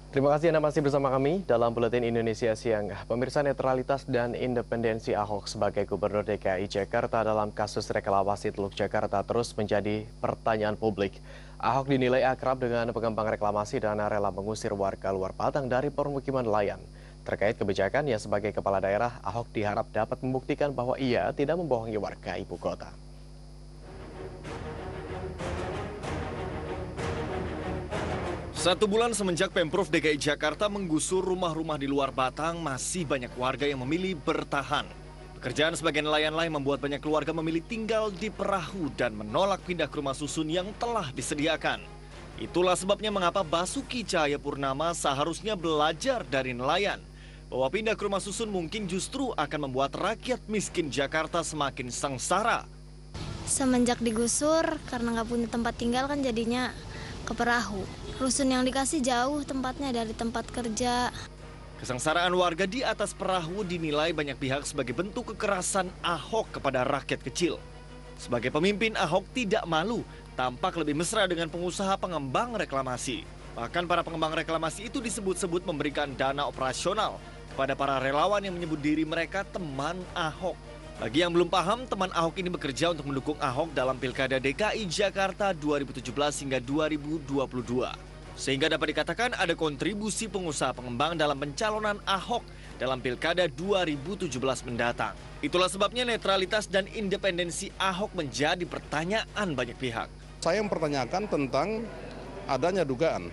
Terima kasih Anda masih bersama kami dalam Buletin Indonesia Siang. Pemirsa, netralitas dan independensi Ahok sebagai Gubernur DKI Jakarta dalam kasus reklamasi Teluk Jakarta terus menjadi pertanyaan publik. Ahok dinilai akrab dengan pengembang reklamasi dan rela mengusir warga luar Batang dari permukiman nelayan. Terkait kebijakannya sebagai kepala daerah, Ahok diharap dapat membuktikan bahwa ia tidak membohongi warga ibu kota. Satu bulan semenjak Pemprov DKI Jakarta menggusur rumah-rumah di luar Batang, masih banyak warga yang memilih bertahan. Pekerjaan sebagai nelayan lain membuat banyak keluarga memilih tinggal di perahu dan menolak pindah ke rumah susun yang telah disediakan. Itulah sebabnya mengapa Basuki Cahayapurnama seharusnya belajar dari nelayan. Bahwa pindah ke rumah susun mungkin justru akan membuat rakyat miskin Jakarta semakin sengsara. Semenjak digusur, karena nggak punya tempat tinggal kan jadinya ke perahu. Rusun yang dikasih jauh tempatnya dari tempat kerja. Kesengsaraan warga di atas perahu dinilai banyak pihak sebagai bentuk kekerasan Ahok kepada rakyat kecil. Sebagai pemimpin, Ahok tidak malu, tampak lebih mesra dengan pengusaha pengembang reklamasi. Bahkan para pengembang reklamasi itu disebut-sebut memberikan dana operasional kepada para relawan yang menyebut diri mereka teman Ahok. Bagi yang belum paham, teman Ahok ini bekerja untuk mendukung Ahok dalam Pilkada DKI Jakarta 2017 hingga 2022. Sehingga dapat dikatakan ada kontribusi pengusaha pengembang dalam pencalonan Ahok dalam Pilkada 2017 mendatang. Itulah sebabnya netralitas dan independensi Ahok menjadi pertanyaan banyak pihak. Saya mempertanyakan tentang adanya dugaan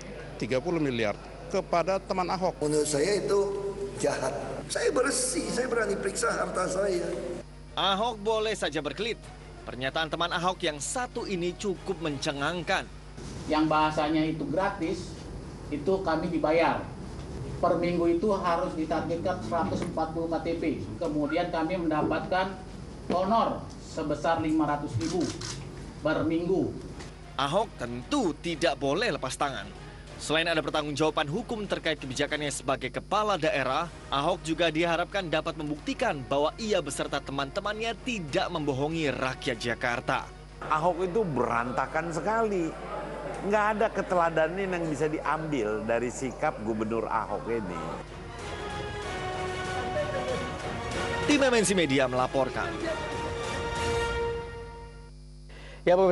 30 miliar kepada teman Ahok. Menurut saya itu jahat. Saya bersih, saya berani periksa harta saya. Ahok boleh saja berkelit. Pernyataan teman Ahok yang satu ini cukup mencengangkan. Yang bahasanya itu gratis, itu kami dibayar. Per minggu itu harus ditargetkan 140 KTP. Kemudian kami mendapatkan honor sebesar 500.000 per minggu. Ahok tentu tidak boleh lepas tangan. Selain ada pertanggungjawaban hukum terkait kebijakannya sebagai kepala daerah, Ahok juga diharapkan dapat membuktikan bahwa ia beserta teman-temannya tidak membohongi rakyat Jakarta. Ahok itu berantakan sekali. Nggak ada keteladanan yang bisa diambil dari sikap Gubernur Ahok ini. Tim MNC Media melaporkan. Ya,